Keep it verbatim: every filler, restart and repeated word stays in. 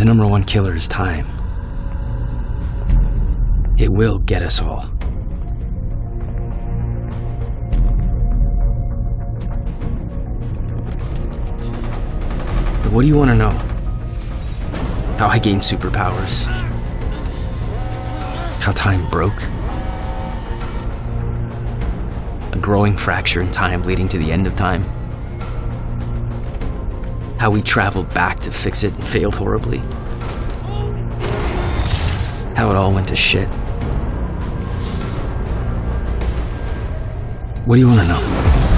The number one killer is time. It will get us all. But what do you want to know? How I gained superpowers? How time broke? A growing fracture in time leading to the end of time? How we traveled back to fix it and failed horribly? How it all went to shit? What do you want to know?